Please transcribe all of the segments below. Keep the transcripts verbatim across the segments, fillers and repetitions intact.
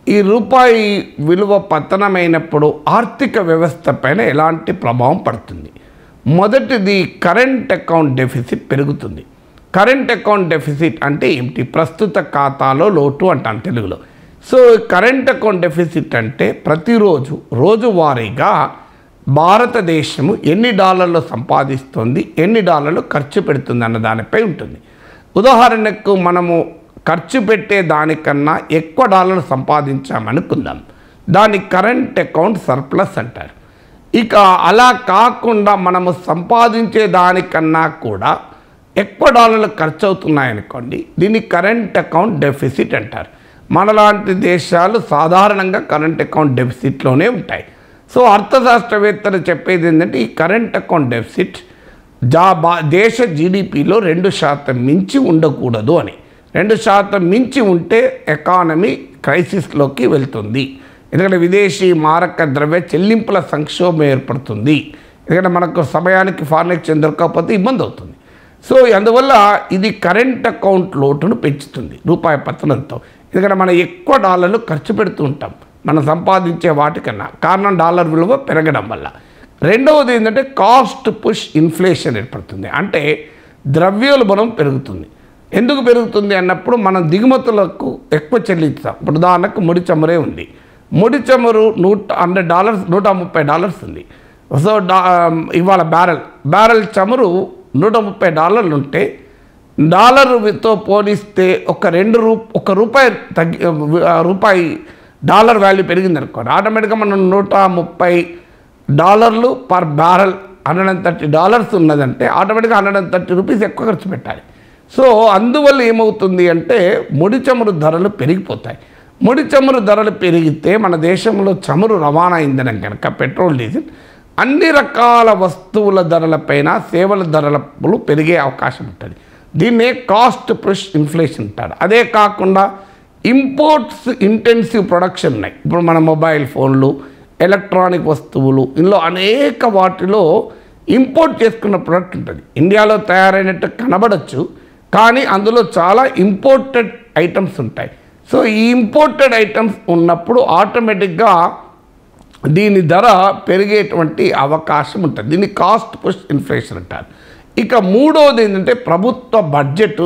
ఈ రూపాయి విలువ పతనమైనప్పుడు ఆర్థిక వ్యవస్థ పైన ఎలాంటి ప్రభావం పడుతుంది? మొదటిది కరెంట్ అకౌంట్ డెఫిసిట్ పెరుగుతుంది. కరెంట్ అకౌంట్ డెఫిసిట్ అంటే ఏమిటి? ప్రస్తుత ఖాతాలో లోటు అంటాం తెలుగులో. సో కరెంట్ అకౌంట్ డెఫిసిట్ అంటే ప్రతిరోజు రోజువారీగా భారతదేశము ఎన్ని డాలర్లు సంపాదిస్తుంది, ఎన్ని డాలర్లు ఖర్చు పెడుతుంది అన్న దానిపై ఉంటుంది. ఉదాహరణకు మనము ఖర్చు పెట్టే దానికన్నా ఎక్కువ డాలర్లు సంపాదించామనుకుందాం, దాన్ని కరెంట్ అకౌంట్ సర్ప్లస్ అంటారు. ఇక అలా కాకుండా మనము సంపాదించే దానికన్నా కూడా ఎక్కువ డాలర్లు ఖర్చు అవుతున్నాయనుకోండి, దీన్ని కరెంట్ అకౌంట్ డెఫిసిట్ అంటారు. మనలాంటి దేశాలు సాధారణంగా కరెంట్ అకౌంట్ డెఫిసిట్లోనే ఉంటాయి. సో అర్థశాస్త్రవేత్తలు చెప్పేది ఏంటంటే ఈ కరెంట్ అకౌంట్ డెఫిసిట్ జా బా దేశ జీడిపిలో రెండు శాతం మించి ఉండకూడదు అని. రెండు శాతం మించి ఉంటే ఎకానమీ క్రైసిస్లోకి వెళ్తుంది. ఎందుకంటే విదేశీ మారక ద్రవ్య చెల్లింపుల సంక్షోభం ఏర్పడుతుంది. ఎందుకంటే మనకు సమయానికి ఫారిన్ ఎక్స్చేంజ్ దొరకకపోతే ఇబ్బంది అవుతుంది. సో అందువల్ల ఇది కరెంట్ అకౌంట్ లోటును పెంచుతుంది రూపాయి పతనంతో. ఎందుకంటే మనం ఎక్కువ డాలర్లు ఖర్చు పెడుతూ ఉంటాం మనం సంపాదించే వాటికన్నా, కారణం డాలర్ విలువ పెరగడం వల్ల. రెండవది ఏంటంటే కాస్ట్ పుష్ ఇన్ఫ్లేషన్ ఏర్పడుతుంది. అంటే ద్రవ్యోల్బణం పెరుగుతుంది. ఎందుకు పెరుగుతుంది అన్నప్పుడు మనం దిగుమతులకు ఎక్కువ చెల్లిస్తాం. ఇప్పుడు ఉదాహరణకు ముడి చమురే ఉంది. ముడి చమురు నూట హండ్రెడ్ డాలర్స్ నూట ముప్పై డాలర్స్ ఉంది. సో డా ఇవాళ బ్యారెల్ బ్యారెల్ చమురు నూట ముప్పై డాలర్లు ఉంటే డాలర్తో పోలిస్తే ఒక రెండు రూ ఒక రూపాయి తగ్గి రూపాయి డాలర్ వాల్యూ పెరిగింది అనుకోండి, ఆటోమేటిక్గా మనం నూట ముప్పై డాలర్లు per barrel hundred and thirty dollars ఉన్నదంటే ఆటోమేటిక్గా హండ్రెడ్ అండ్ థర్టీ రూపీస్ ఎక్కువ ఖర్చు పెట్టాలి. సో అందువల్ల ఏమవుతుంది అంటే ముడి చమురు ధరలు పెరిగిపోతాయి. ముడి చమురు ధరలు పెరిగితే మన దేశంలో చమురు రవాణా ఇంధనం కనుక పెట్రోల్ డీజిల్ అన్ని రకాల వస్తువుల ధరలపైన సేవల ధరలు పెరిగే అవకాశం ఉంటుంది. దీన్నే కాస్ట్ పుష్ ఇన్ఫ్లేషన్ అంటారు. అదే కాకుండా ఇంపోర్ట్స్ ఇంటెన్సివ్ ప్రొడక్షన్ ఉన్నాయి. ఇప్పుడు మన మొబైల్ ఫోన్లు, ఎలక్ట్రానిక్ వస్తువులు, ఇందులో అనేక వాటిలో ఇంపోర్ట్ చేసుకున్న ప్రొడక్ట్ ఉంటుంది. ఇండియాలో తయారైనట్టు కనబడచ్చు, కానీ అందులో చాలా ఇంపోర్టెడ్ ఐటమ్స్ ఉంటాయి. సో ఈ ఇంపోర్టెడ్ ఐటమ్స్ ఉన్నప్పుడు ఆటోమేటిక్గా దీని ధర పెరిగేటువంటి అవకాశం ఉంటుంది. దీన్ని కాస్ట్ పుష్ ఇన్ఫ్లేషన్ అంటారు. ఇక మూడవది ఏంటంటే ప్రభుత్వ బడ్జెట్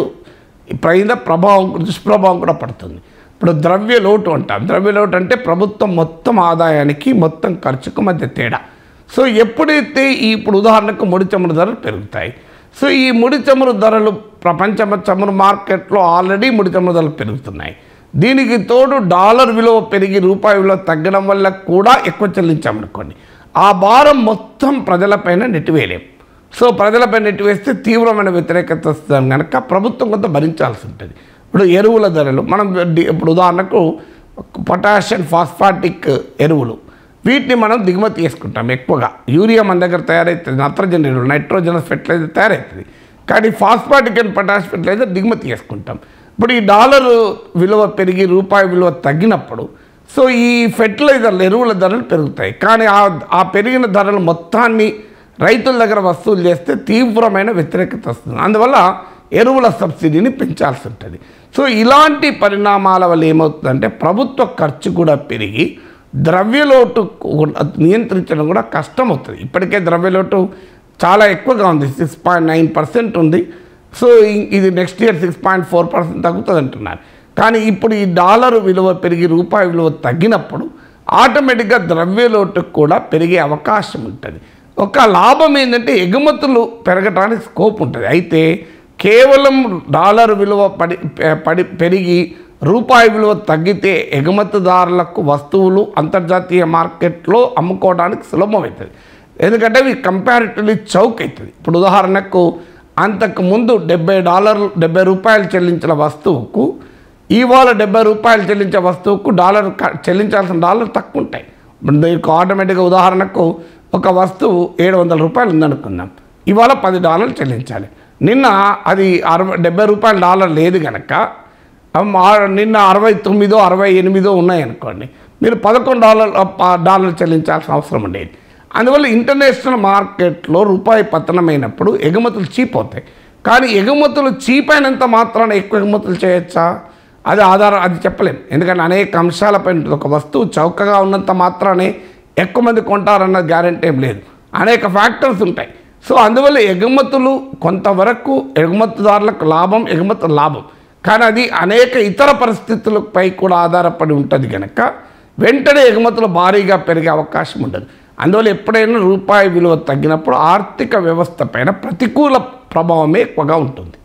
పైన ప్రభావం దుష్ప్రభావం కూడా పడుతుంది. ఇప్పుడు ద్రవ్య లోటు అంటాం. ద్రవ్య లోటు అంటే ప్రభుత్వం మొత్తం ఆదాయానికి మొత్తం ఖర్చుకు మధ్య తేడా. సో ఎప్పుడైతే ఈ ఇప్పుడు ఉదాహరణకు ముడి చమురు ధరలు పెరుగుతాయి, సో ఈ ముడి చమురు ధరలు ప్రపంచ చమురు మార్కెట్లో ఆల్రెడీ ముడి చమురు ధరలు పెరుగుతున్నాయి. దీనికి తోడు డాలర్ విలువ పెరిగి రూపాయి విలువ తగ్గడం వల్ల కూడా ఎక్కువ చెల్లించామనుకోండి, ఆ భారం మొత్తం ప్రజలపైన నెట్టివేయలేం. సో ప్రజలపై నెట్టివేస్తే తీవ్రమైన వ్యతిరేకత వస్తుంది కనుక ప్రభుత్వం కొంత భరించాల్సి ఉంటుంది. ఇప్పుడు ఎరువుల ధరలు మనం ఇప్పుడు ఉదాహరణకు పొటాషియం ఫాస్ఫాటిక్ ఎరువులు వీటిని మనం దిగుమతి చేసుకుంటాం ఎక్కువగా. యూరియా మన దగ్గర తయారవుతుంది, నత్రజని ఎరువులు నైట్రోజనస్ ఫెర్టిలైజర్ తయారవుతుంది, కానీ ఫాస్ఫాటిక్ అండ్ పొటాష్ ఫెర్టిలైజర్ దిగుమతి చేసుకుంటాం. ఇప్పుడు ఈ డాలర్ విలువ పెరిగి రూపాయి విలువ తగ్గినప్పుడు సో ఈ ఫెర్టిలైజర్లు ఎరువుల ధరలు పెరుగుతాయి. కానీ ఆ పెరిగిన ధరలు మొత్తాన్ని రైతుల దగ్గర వసూలు చేస్తే తీవ్రమైన వ్యతిరేకత వస్తుంది. అందువల్ల ఎరువుల సబ్సిడీని పెంచాల్సి ఉంటుంది. సో ఇలాంటి పరిణామాల వల్ల ఏమవుతుందంటే ప్రభుత్వ ఖర్చు కూడా పెరిగి ద్రవ్యలోటు నియంత్రించడం కూడా కష్టం అవుతుంది. ఇప్పటికే ద్రవ్యలోటు చాలా ఎక్కువగా ఉంది, సిక్స్ పాయింట్ నైన్ పర్సెంట్ ఉంది. సో ఇది next year six point four percent తగ్గుతుంది అంటున్నారు. కానీ ఇప్పుడు ఈ డాలర్ విలువ పెరిగి రూపాయి విలువ తగ్గినప్పుడు ఆటోమేటిక్గా ద్రవ్యలోటు కూడా పెరిగే అవకాశం ఉంటుంది. ఒక లాభం ఏంటంటే ఎగుమతులు పెరగడానికి స్కోప్ ఉంటుంది. అయితే కేవలం డాలర్ విలువ పడి పడి పెరిగి రూపాయి విలువ తగ్గితే ఎగుమతిదారులకు వస్తువులు అంతర్జాతీయ మార్కెట్లో అమ్ముకోవడానికి సులభమవుతుంది. ఎందుకంటే ఇవి కంపారిటివ్లీ చౌక్ అవుతుంది. ఇప్పుడు ఉదాహరణకు అంతకుముందు డెబ్బై డాలర్లు డెబ్బై రూపాయలు చెల్లించిన వస్తువుకు ఇవాళ డెబ్బై రూపాయలు చెల్లించే వస్తువుకు డాలర్ చెల్లించాల్సిన డాలర్ తక్కువ ఉంటాయి. దీనికి ఆటోమేటిక్గా ఉదాహరణకు ఒక వస్తువు ఏడు వందల రూపాయలు ఉందనుకుందాం, ఇవాళ పది డాలర్లు చెల్లించాలి. నిన్న అది అరవై డెబ్బై రూపాయల డాలర్ లేదు కనుక నిన్న అరవై తొమ్మిదో అరవై ఎనిమిదో ఉన్నాయనుకోండి, మీరు పదకొండు డాలర్ డాలర్లు చెల్లించాల్సిన అవసరం ఉండేది. అందువల్ల ఇంటర్నేషనల్ మార్కెట్లో రూపాయి పతనమైనప్పుడు ఎగుమతులు చీప్ అవుతాయి. కానీ ఎగుమతులు చీప్ అయినంత మాత్రాన ఎక్కువ ఎగుమతులు చేయొచ్చా అది ఆధారం అది చెప్పలేం, ఎందుకంటే అనేక అంశాలపై ఉంటుంది. ఒక వస్తువు చౌకగా ఉన్నంత మాత్రానే ఎక్కువ మంది కొంటారన్న గ్యారెంటీ ఏం లేదు, అనేక ఫ్యాక్టర్స్ ఉంటాయి. సో అందువల్ల ఎగుమతులు కొంతవరకు ఎగుమతిదారులకు లాభం, ఎగుమతుల లాభం, కానీ అది అనేక ఇతర పరిస్థితులపై కూడా ఆధారపడి ఉంటుంది కనుక వెంటనే ఎగుమతులు భారీగా పెరిగే అవకాశం ఉండదు. అందువల్ల ఎప్పుడైనా రూపాయి విలువ తగ్గినప్పుడు ఆర్థిక వ్యవస్థ పైన ప్రతికూల ప్రభావమే ఎక్కువగా ఉంటుంది.